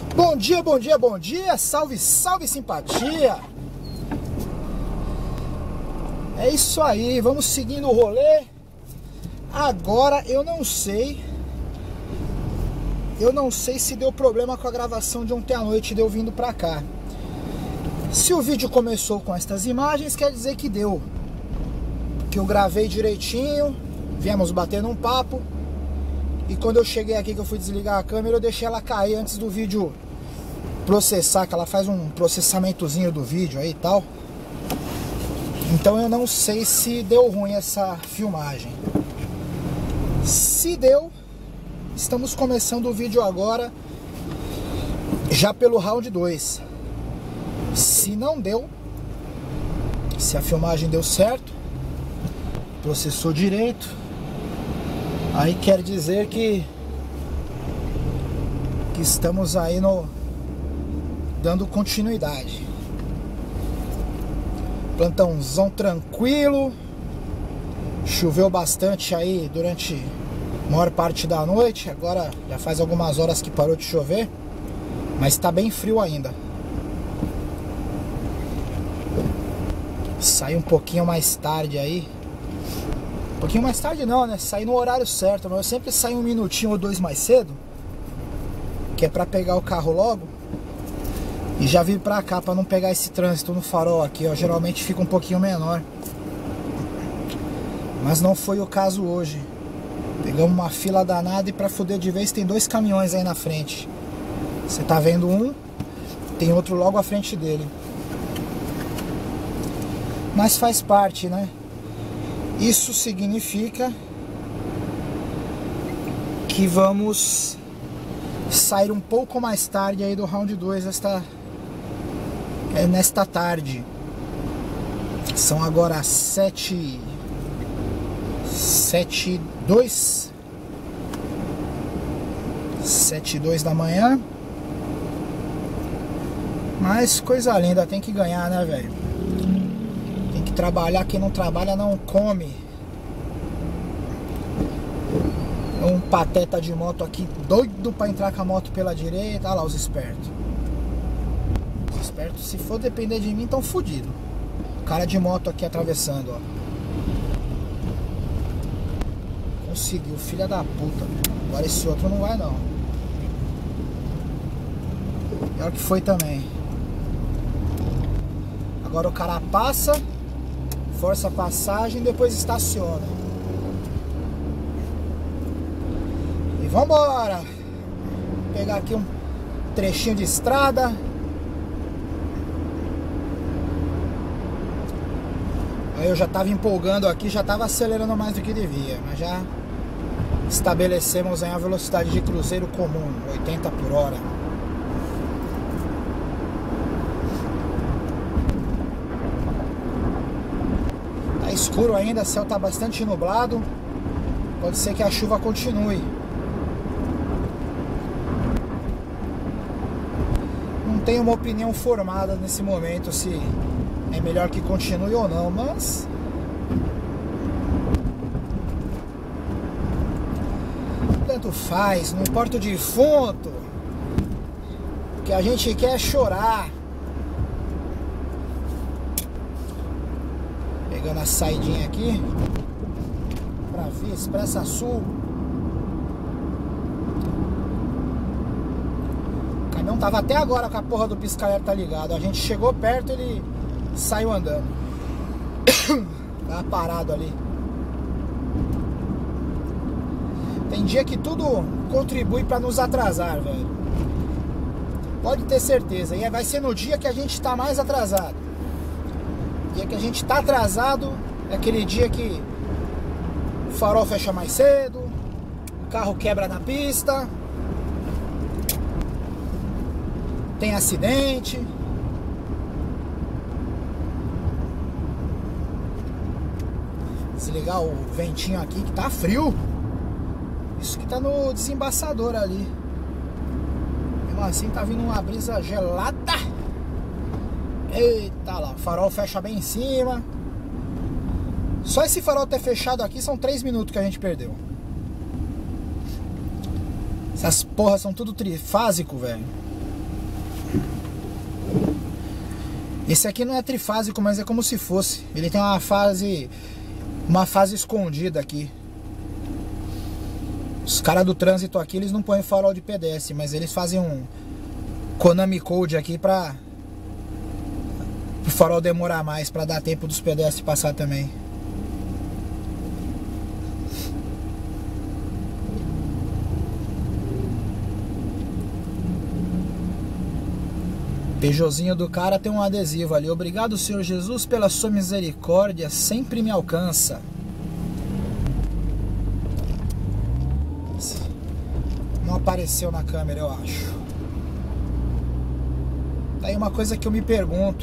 Bom dia, bom dia, bom dia, salve, salve simpatia. É isso aí, vamos seguindo o rolê. Agora eu não sei se deu problema com a gravação de ontem à noite de eu vindo pra cá. Se o vídeo começou com estas imagens, quer dizer que deu. Que eu gravei direitinho, viemos batendo um papo. E quando eu cheguei aqui, que eu fui desligar a câmera, eu deixei ela cair antes do vídeo processar, que ela faz um processamentozinho do vídeo aí e tal. Então eu não sei se deu ruim essa filmagem. Se deu, estamos começando o vídeo agora, já pelo round 2. Se não deu, se a filmagem deu certo, processou direito, aí quer dizer que estamos aí dando continuidade. Plantãozão tranquilo. Choveu bastante aí durante a maior parte da noite. Agora já faz algumas horas que parou de chover, mas tá bem frio ainda. Saí um pouquinho mais tarde aí. Um pouquinho mais tarde não, né? Saí no horário certo, mas eu sempre saio um minutinho ou dois mais cedo, que é pra pegar o carro logo. E já vim pra cá pra não pegar esse trânsito no farol aqui, ó. Geralmente fica um pouquinho menor, mas não foi o caso hoje. Pegamos uma fila danada e pra fuder de vez tem dois caminhões aí na frente. Você tá vendo um, tem outro logo à frente dele. Mas faz parte, né? Isso significa que vamos sair um pouco mais tarde aí do round 2 nesta tarde. São agora 7:02 da manhã. Mas coisa linda, tem que ganhar, né, velho? Tem que trabalhar, quem não trabalha não come. Um pateta de moto aqui doido pra entrar com a moto pela direita. Olha lá os espertos. Os espertos, se for depender de mim, tão fodido. Cara de moto aqui atravessando, ó. Conseguiu, filha da puta. Agora esse outro não vai não. Pior que foi também. Agora o cara passa, força a passagem, depois estaciona. E vambora! Vou pegar aqui um trechinho de estrada. Aí eu já tava empolgando aqui, já tava acelerando mais do que devia, mas já estabelecemos aí a velocidade de cruzeiro comum, 80 por hora. Tá escuro ainda, o céu tá bastante nublado. Pode ser que a chuva continue. Não tenho uma opinião formada nesse momento se é melhor que continue ou não, mas tanto faz, não importa o defunto. O que a gente quer é chorar. Pegando a saidinha aqui pra Via Expressa Sul. O caminhão tava até agora com a porra do pisca-alerta ligado. A gente chegou perto, ele saiu andando. Tava parado ali. Tem dia que tudo contribui pra nos atrasar, velho. Pode ter certeza. E vai ser no dia que a gente tá mais atrasado. Dia que a gente tá atrasado é aquele dia que o farol fecha mais cedo, o carro quebra na pista, tem acidente. Desligar o ventinho aqui que tá frio. Isso que tá no desembaçador ali. Mesmo assim tá vindo uma brisa gelada. Eita lá, o farol fecha bem em cima. Só esse farol ter fechado aqui são 3 minutos que a gente perdeu. Essas porras são tudo trifásico, velho. Esse aqui não é trifásico, mas é como se fosse. Ele tem uma fase escondida aqui. Os caras do trânsito aqui, eles não põem farol de pedestre, mas eles fazem um Konami Code aqui para o farol demorar mais, para dar tempo dos pedestres passar também. Peugeotzinho do cara tem um adesivo ali. Obrigado, Senhor Jesus, pela sua misericórdia, sempre me alcança. Não apareceu na câmera, eu acho. Tá aí uma coisa que eu me pergunto.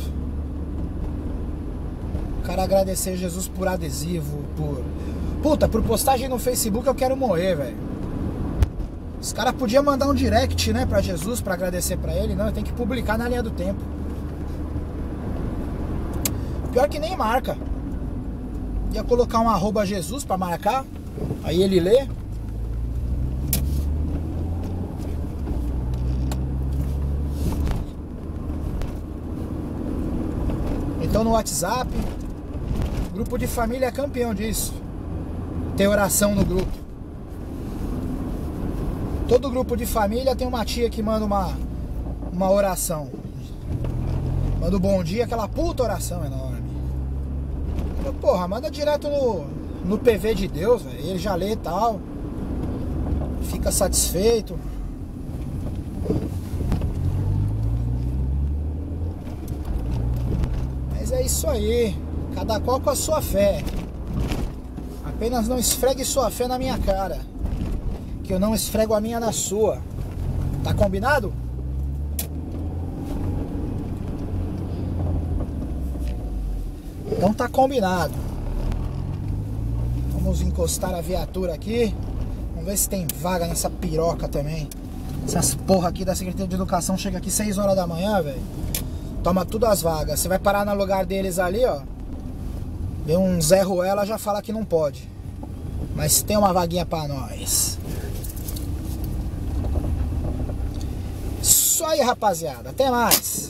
O cara agradecer Jesus por adesivo, por postagem no Facebook, eu quero morrer, velho. Os caras podiam mandar um direct, né, pra Jesus, pra agradecer pra ele. Não, tem que publicar na linha do tempo. Pior que nem marca. Ia colocar um @Jesus pra marcar. Aí ele lê. Então no WhatsApp, grupo de família é campeão disso. Tem oração no grupo. Todo grupo de família tem uma tia que manda uma oração. Manda um bom dia, aquela puta oração enorme. Porra, manda direto no PV de Deus, véio. Ele já lê e tal. Fica satisfeito. Mas é isso aí. Cada qual com a sua fé. Apenas não esfregue sua fé na minha cara, que eu não esfrego a minha na sua. Tá combinado? Então tá combinado. Vamos encostar a viatura aqui. Vamos ver se tem vaga nessa piroca também. Essas porra aqui da Secretaria de Educação chega aqui 6 horas da manhã, velho. Toma tudo as vagas. Você vai parar no lugar deles ali, ó. Vê um Zé Ruela, já fala que não pode. Mas tem uma vaguinha pra nós. Isso aí, rapaziada. Até mais.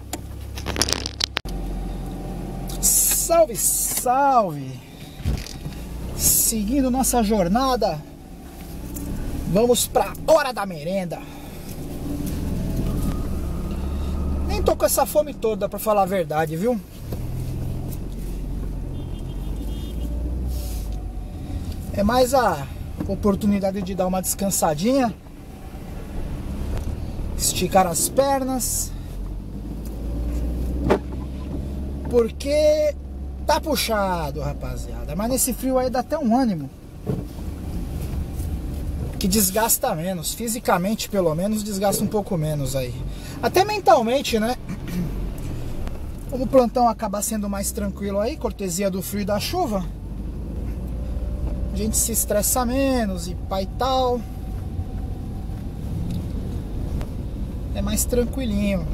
Salve, salve. Seguindo nossa jornada, vamos pra hora da merenda. Nem tô com essa fome toda, pra falar a verdade, viu? É mais a oportunidade de dar uma descansadinha, esticar as pernas, porque tá puxado, rapaziada. Mas nesse frio aí dá até um ânimo, que desgasta menos, fisicamente pelo menos desgasta um pouco menos aí. Até mentalmente, né? Como o plantão acaba sendo mais tranquilo aí, cortesia do frio e da chuva, a gente se estressa menos e pai tal. É mais tranquilinho.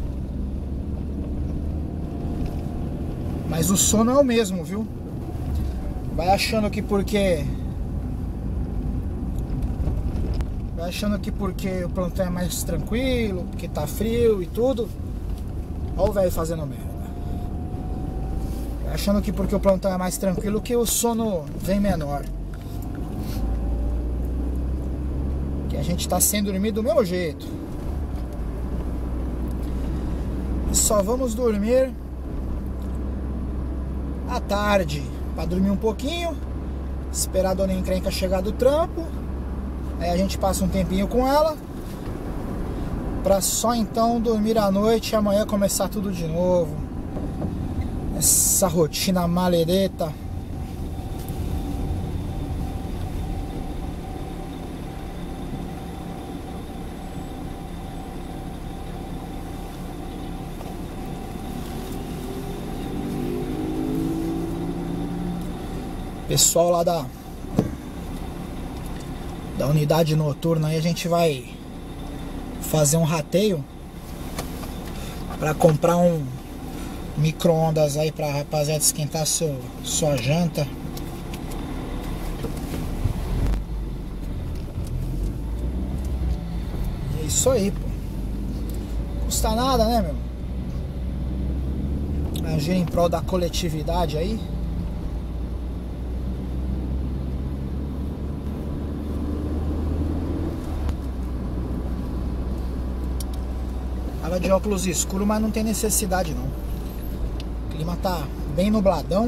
Mas o sono é o mesmo, viu? Vai achando que porque o plantão é mais tranquilo, porque tá frio e tudo. Olha o velho fazendo merda. Vai achando que porque o plantão é mais tranquilo que o sono vem menor. Que a gente tá sem dormir do mesmo jeito. Só vamos dormir à tarde, para dormir um pouquinho, esperar a dona encrenca chegar do trampo. Aí a gente passa um tempinho com ela, para só então dormir à noite e amanhã começar tudo de novo. Essa rotina maledeta. Pessoal lá da unidade noturna aí, a gente vai fazer um rateio para comprar um micro-ondas aí pra rapaziada esquentar sua janta. E é isso aí, pô. Custa nada, né, meu? agir em prol da coletividade aí. Tava de óculos escuro, mas não tem necessidade não. O clima tá bem nubladão.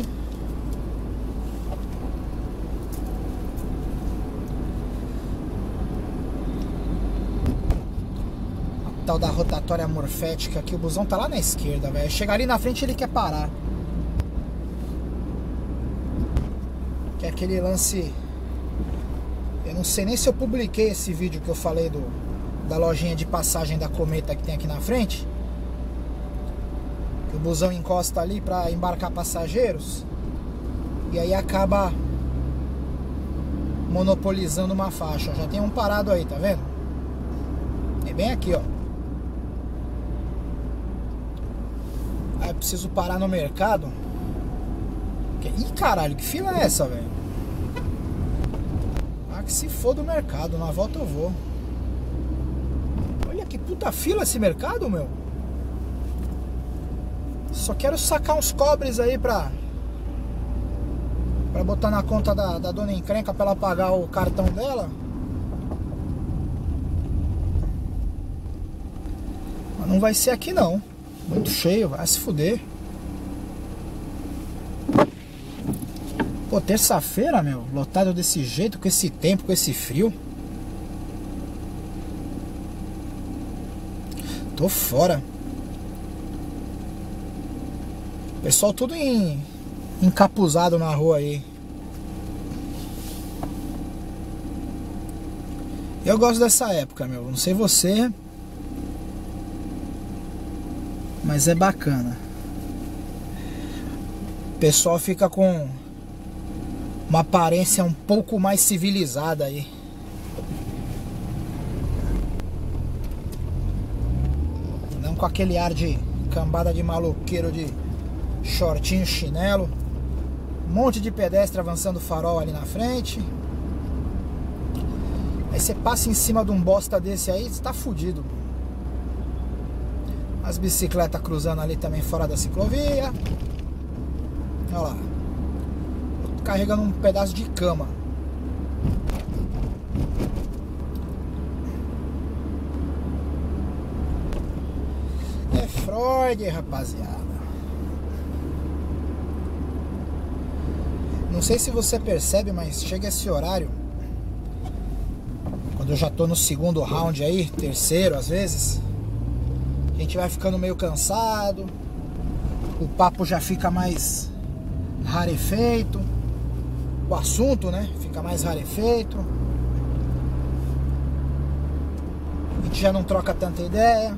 A tal da rotatória morfética aqui, o busão tá lá na esquerda, velho. Chega ali na frente, ele quer parar. Que é aquele lance... Eu não sei nem se eu publiquei esse vídeo que eu falei da lojinha de passagem da Cometa que tem aqui na frente. Que o busão encosta ali pra embarcar passageiros. E aí acaba monopolizando uma faixa. Já tem um parado aí, tá vendo? É bem aqui, ó. Aí eu preciso parar no mercado. Ih, caralho, que fila é essa, velho? Ah, que se for do mercado, na volta eu vou. Olha que puta fila esse mercado, meu. Só quero sacar uns cobres aí pra botar na conta da dona encrenca pra ela pagar o cartão dela. Mas não vai ser aqui não. Muito cheio, vai se fuder. Pô, terça-feira, meu, lotado desse jeito, com esse tempo, com esse frio. Tô fora. Pessoal tudo encapuzado na rua aí. Eu gosto dessa época, meu. Não sei você, mas é bacana. O pessoal fica com uma aparência um pouco mais civilizada aí. Não com aquele ar de cambada de maloqueiro de shortinho, chinelo. Um monte de pedestre avançando farol ali na frente. Aí você passa em cima de um bosta desse aí, você tá fudido. As bicicletas cruzando ali também fora da ciclovia. Olha lá. Carregando um pedaço de cama. É Freud, rapaziada. Não sei se você percebe, mas chega esse horário, quando eu já tô no segundo round aí, terceiro às vezes, a gente vai ficando meio cansado, o papo já fica mais rarefeito, o assunto, né, fica mais rarefeito, a gente já não troca tanta ideia,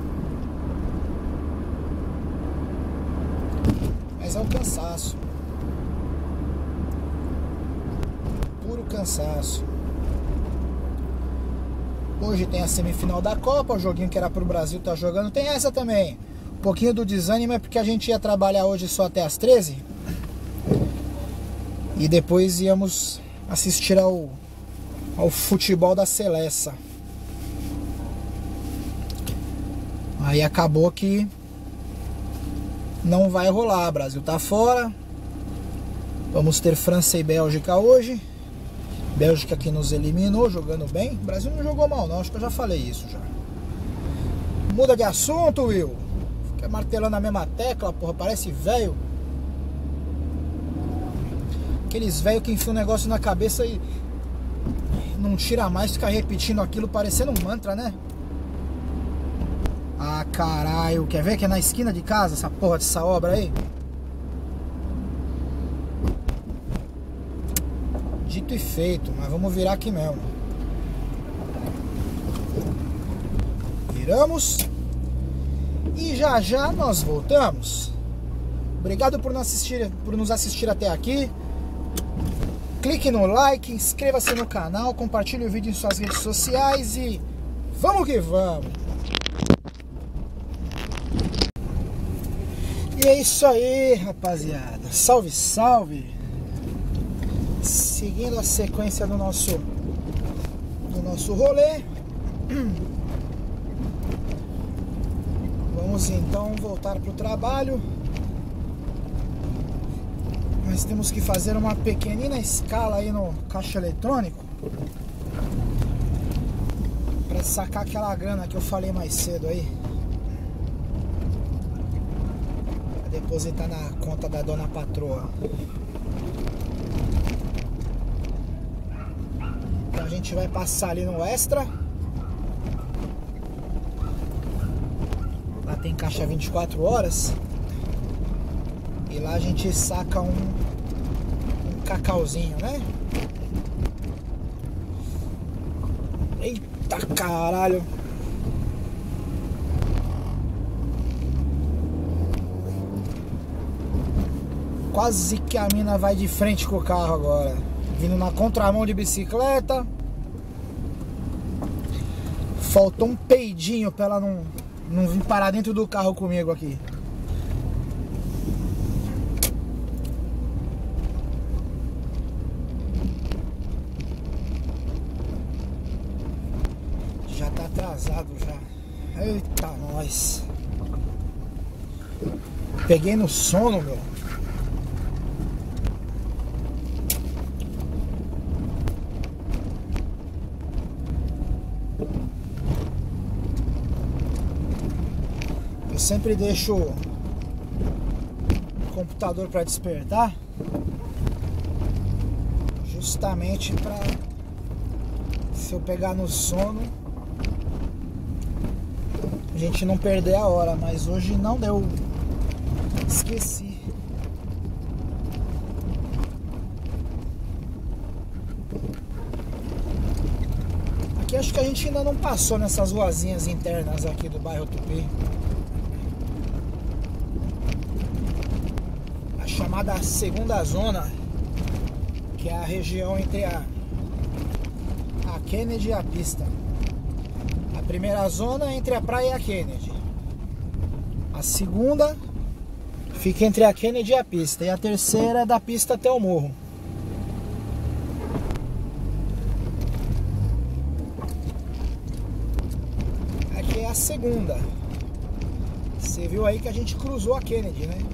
mas é o cansaço, puro cansaço. Hoje tem a semifinal da Copa, o joguinho que era pro Brasil tá jogando, tem essa também. Um pouquinho do desânimo é porque a gente ia trabalhar hoje só até as 13 e depois íamos assistir ao futebol da Seleção. Aí acabou que não vai rolar, Brasil tá fora. Vamos ter França e Bélgica hoje. Bélgica que nos eliminou, jogando bem. O Brasil não jogou mal não, acho que eu já falei isso já. Muda de assunto, Will. Fica martelando a mesma tecla, porra, parece velho. Aqueles velhos que enfiam um negócio na cabeça e não tira mais, fica repetindo aquilo parecendo um mantra, né? Ah, caralho, quer ver que é na esquina de casa essa porra dessa obra aí? Dito e feito, mas vamos virar aqui mesmo. Viramos. E já já nós voltamos. Obrigado por nos assistir até aqui. Clique no like, inscreva-se no canal, compartilhe o vídeo em suas redes sociais e vamos que vamos. E é isso aí, rapaziada. Salve, salve. Seguindo a sequência do nosso rolê, vamos então voltar para o trabalho. Nós temos que fazer uma pequenina escala aí no caixa eletrônico para sacar aquela grana que eu falei mais cedo aí, pra depositar na conta da dona patroa. Então a gente vai passar ali no Extra. Lá tem caixa 24 horas. E lá a gente saca um cacauzinho, né? Eita caralho! Quase que a mina vai de frente com o carro agora. Vindo na contramão de bicicleta. Faltou um peidinho pra ela não vir parar dentro do carro comigo aqui. Já tá atrasado já. Eita, nós. Peguei no sono, meu. Eu sempre deixo o computador para despertar, justamente para, se eu pegar no sono, a gente não perder a hora. Mas hoje não deu, esqueci. Aqui acho que a gente ainda não passou nessas ruazinhas internas aqui do bairro Tupi. Chamada segunda zona, que é a região entre a Kennedy e a pista. A primeira zona é entre a praia e a Kennedy. A segunda fica entre a Kennedy e a pista. E a terceira é da pista até o morro. Aqui é a segunda. Você viu aí que a gente cruzou a Kennedy, né?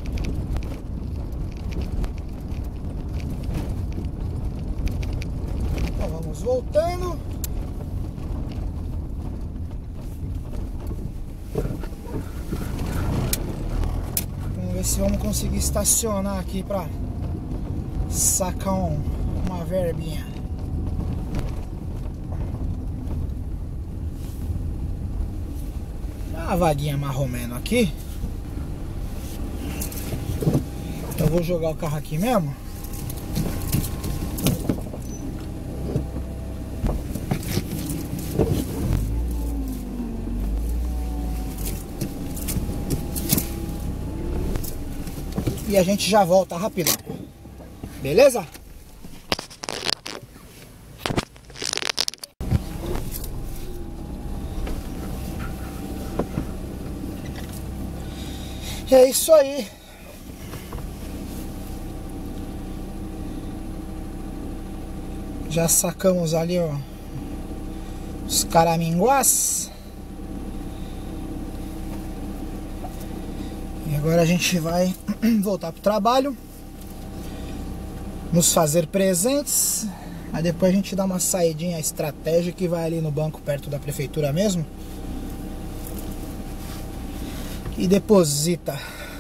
Voltando. Vamos ver se vamos conseguir estacionar aqui pra sacar uma verbinha. Uma vaguinha marromeno aqui. Eu vou jogar o carro aqui mesmo. E a gente já volta rapidão. Beleza? É isso aí. Já sacamos ali, ó, os caraminguás. E agora a gente vai voltar pro trabalho, nos fazer presentes. Aí depois a gente dá uma saidinha estratégica e vai ali no banco perto da prefeitura mesmo e deposita.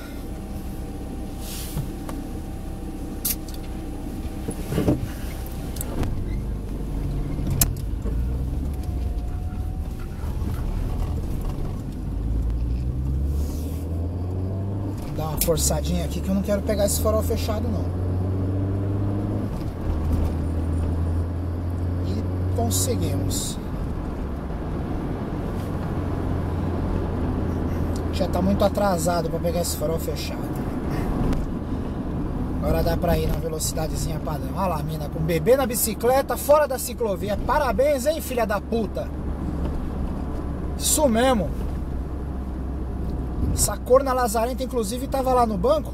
Dar uma forçadinha aqui que eu não quero pegar esse farol fechado não. E conseguimos. Já tá muito atrasado para pegar esse farol fechado. Agora dá pra ir na velocidadezinha padrão. Olha lá, mina com bebê na bicicleta, fora da ciclovia. Parabéns, hein, filha da puta. Isso mesmo. Essa corna lazarenta, inclusive, tava lá no banco.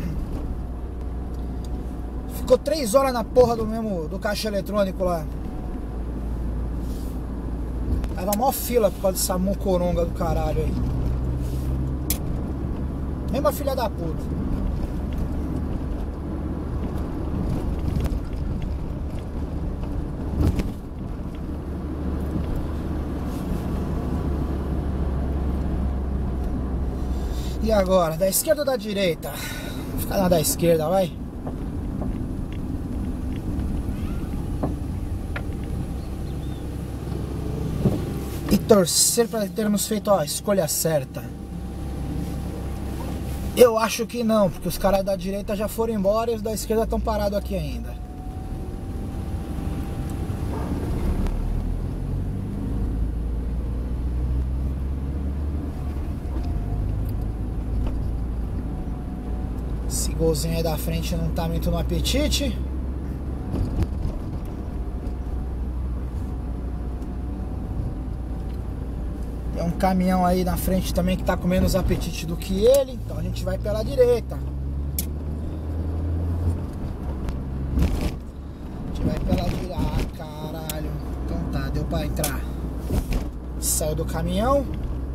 Ficou 3 horas na porra do caixa eletrônico lá. Tava mó fila por causa dessa mocoronga do caralho aí. Mesma filha da puta. E agora, da esquerda ou da direita? Vou ficar na da esquerda, vai. E torcer para termos feito a escolha certa. Eu acho que não, porque os caras da direita já foram embora e os da esquerda estão parados aqui ainda. Esse golzinho aí da frente não tá muito no apetite. Tem um caminhão aí na frente também que tá com menos apetite do que ele. Então a gente vai pela direita. A gente vai pela direita. Ah, caralho. Então tá, deu pra entrar. Saiu do caminhão.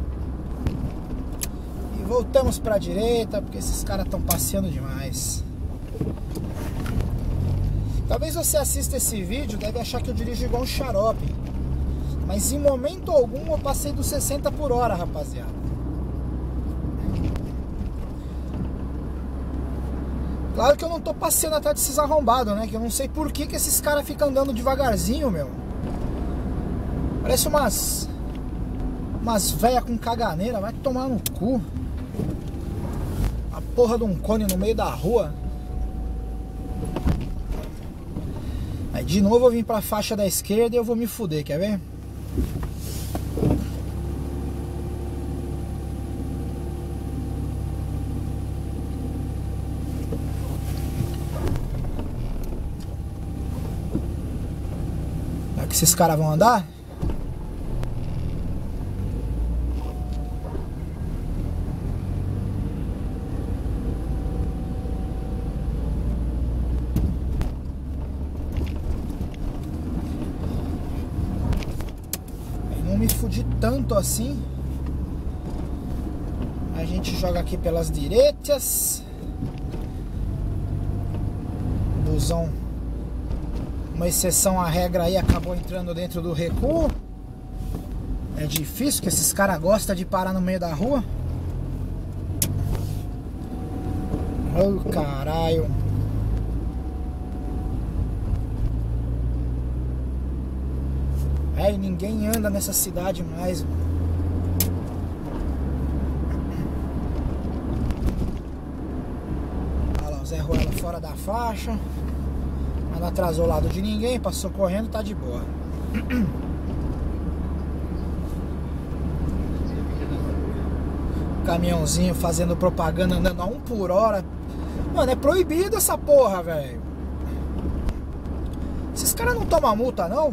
E voltamos pra direita, porque esses caras estão passeando demais. Talvez você assista esse vídeo, deve achar que eu dirijo igual um xarope. Mas em momento algum eu passei dos 60 por hora, rapaziada. Claro que eu não tô passeando atrás desses arrombados, né? Que eu não sei por que esses caras ficam andando devagarzinho, meu. Parece umas velhas com caganeira. Vai tomar no cu. A porra de um cone no meio da rua. Aí de novo eu vim pra faixa da esquerda e eu vou me fuder, quer ver? Será que esses caras vão andar? Me fudi tanto assim. A gente joga aqui pelas direitas. Busão, uma exceção à regra aí, acabou entrando dentro do recuo. É difícil que esses caras gostam de parar no meio da rua. Oh, caralho. É, ninguém anda nessa cidade mais. Olha lá, o Zé Ruela fora da faixa. Mas não atrasou o lado de ninguém, passou correndo, tá de boa. Caminhãozinho fazendo propaganda, andando a 1 por hora. Mano, é proibido essa porra, velho. Esses caras não tomam multa, não?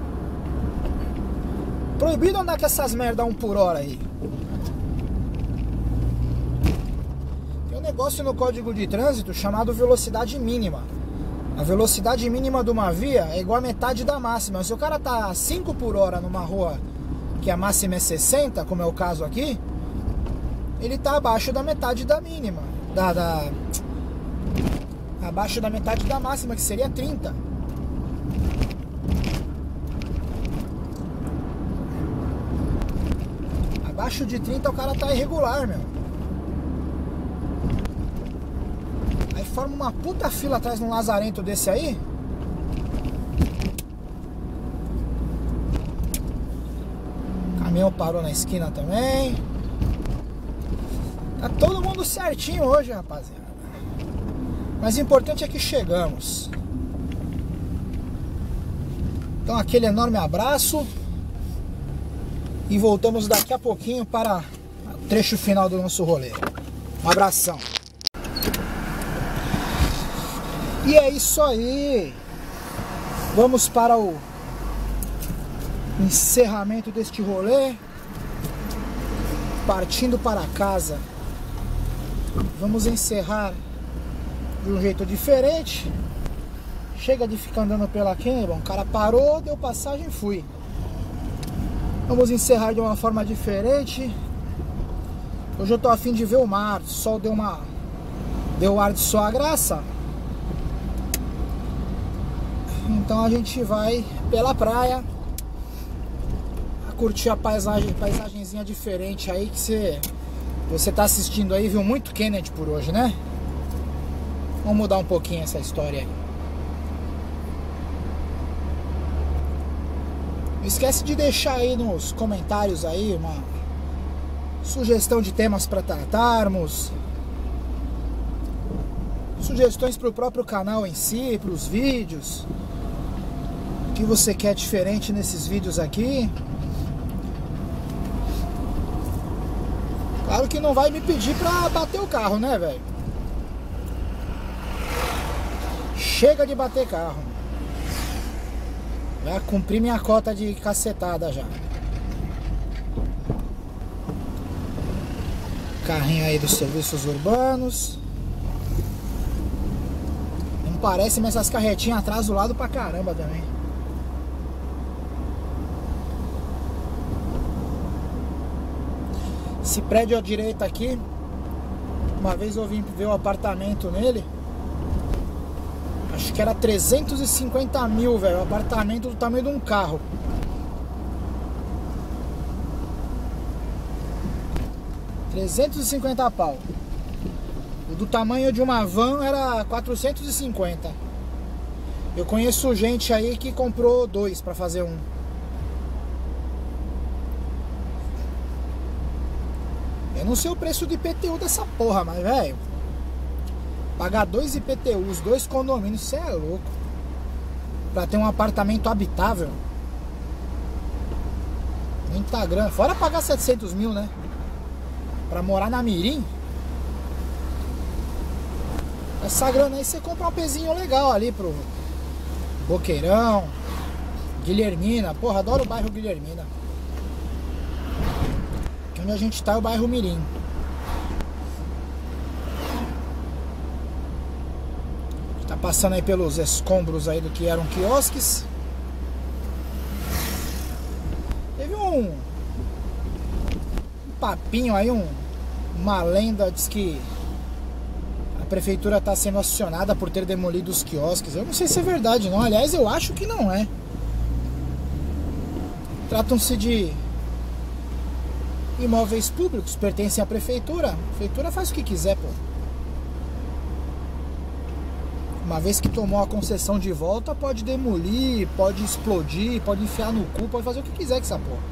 Proibido andar com essas merda 1 por hora aí. Tem um negócio no código de trânsito chamado velocidade mínima. A velocidade mínima de uma via é igual a metade da máxima. Se o cara tá a 5 por hora numa rua que a máxima é 60, como é o caso aqui, ele tá abaixo da metade da mínima. Abaixo da metade da máxima, que seria 30. Abaixo de 30 o cara tá irregular, meu. Aí forma uma puta fila atrás de um lazarento desse aí. O caminhão parou na esquina também. Tá todo mundo certinho hoje, rapaziada. Mas o importante é que chegamos. Então aquele enorme abraço. E voltamos daqui a pouquinho para o trecho final do nosso rolê. Um abração. E é isso aí. Vamos para o encerramento deste rolê. Partindo para casa. Vamos encerrar de um jeito diferente. Chega de ficar andando pela quebra. O cara parou, deu passagem e fui. Vamos encerrar de uma forma diferente. Hoje eu tô a fim de ver o mar. O sol deu ar de sua graça. Então a gente vai pela praia a curtir a paisagenzinha diferente aí, que você Você tá assistindo aí, viu muito Kennedy por hoje, né? Vamos mudar um pouquinho essa história aí. Não esquece de deixar aí nos comentários aí uma sugestão de temas para tratarmos, sugestões para o próprio canal em si, para os vídeos, o que você quer diferente nesses vídeos aqui. Claro que não vai me pedir pra bater o carro, né, velho? Chega de bater carro. Já cumpri minha cota de cacetada já. Carrinho aí dos serviços urbanos. Não parece, mas essas carretinhas atrás do lado pra caramba também. Esse prédio à direita aqui, uma vez eu vim ver o apartamento nele, acho que era 350 mil, velho, o apartamento do tamanho de um carro. R$350 pau. O do tamanho de uma van era 450. Eu conheço gente aí que comprou 2 pra fazer um. Eu não sei o preço de IPTU dessa porra, mas, velho, pagar 2 IPTUs, 2 condomínios, você é louco. Pra ter um apartamento habitável. Muita grana. Fora pagar 700 mil, né? Pra morar na Mirim. Essa grana aí você compra um pezinho legal ali pro Boqueirão, Guilhermina. Porra, adoro o bairro Guilhermina. Onde a gente tá é o bairro Mirim. Tá passando aí pelos escombros aí do que eram quiosques. Teve um papinho aí, uma lenda, diz que a prefeitura tá sendo acionada por ter demolido os quiosques. Eu não sei se é verdade não, aliás eu acho que não é. Tratam-se de imóveis públicos, pertencem à prefeitura. A prefeitura faz o que quiser, pô. Uma vez que tomou a concessão de volta, pode demolir, pode explodir, pode enfiar no cu, pode fazer o que quiser com essa porra.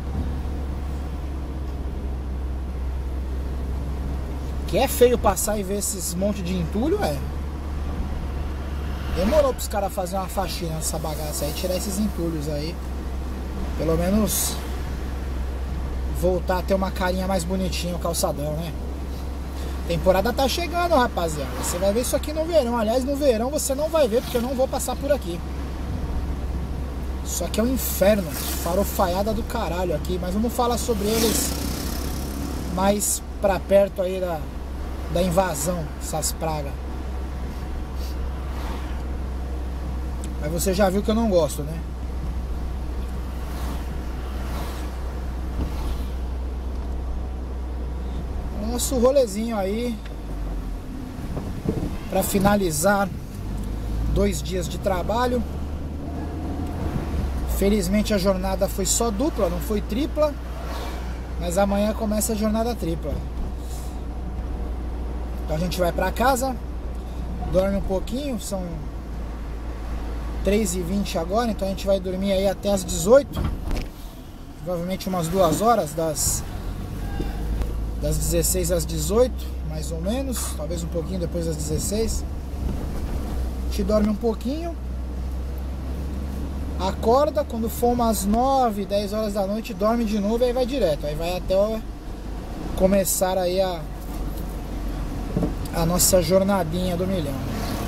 Que é feio passar e ver esses monte de entulho, é. Demorou pros caras fazerem uma faxina nessa bagaça aí, tirar esses entulhos aí. Pelo menos voltar a ter uma carinha mais bonitinha o calçadão, né? Temporada tá chegando, rapaziada. Você vai ver isso aqui no verão. Aliás, no verão você não vai ver, porque eu não vou passar por aqui. Isso aqui é um inferno. Farofaiada do caralho aqui. Mas vamos falar sobre eles mais pra perto aí da invasão, essas pragas. Mas você já viu que eu não gosto, né? Nosso rolezinho aí para finalizar 2 dias de trabalho. Felizmente a jornada foi só dupla, não foi tripla, mas amanhã começa a jornada tripla. Então a gente vai para casa, dorme um pouquinho, são 3h20 agora, então a gente vai dormir aí até as 18, provavelmente umas 2 horas, das 16 às 18, mais ou menos, talvez um pouquinho depois das 16. A gente dorme um pouquinho, acorda, quando for umas 9, 10 horas da noite, dorme de novo e aí vai direto, aí vai até começar aí a nossa jornadinha do milhão.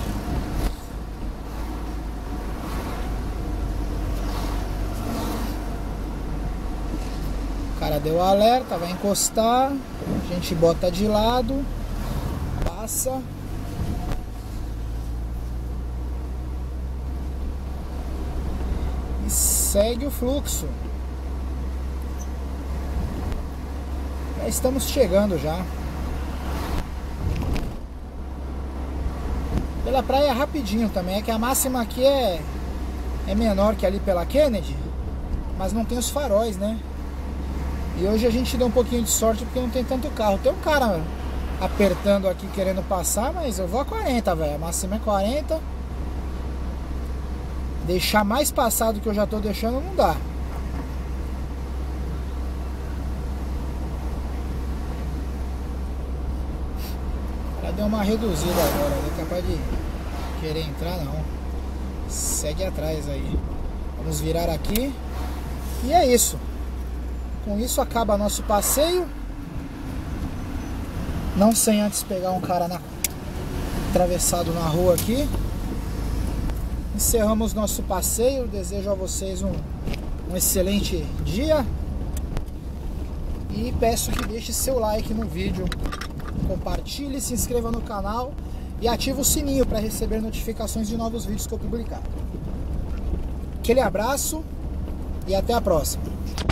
O cara deu alerta, vai encostar, a gente bota de lado, passa. E segue o fluxo. Já estamos chegando já. Pela praia é rapidinho também, é que a máxima aqui é menor que ali pela Kennedy, mas não tem os faróis, né? E hoje a gente deu um pouquinho de sorte porque não tem tanto carro. Tem um cara apertando aqui querendo passar, mas eu vou a 40, velho. A máxima é 40. Deixar mais passado que eu já tô deixando não dá. Ela deu uma reduzida agora, não é capaz de querer entrar não. Segue atrás aí. Vamos virar aqui. E é isso. Com isso acaba nosso passeio. Não sem antes pegar um cara atravessado na rua aqui. Encerramos nosso passeio. Desejo a vocês um excelente dia. E peço que deixe seu like no vídeo. Compartilhe, se inscreva no canal. E ative o sininho para receber notificações de novos vídeos que eu publicar. Aquele abraço e até a próxima.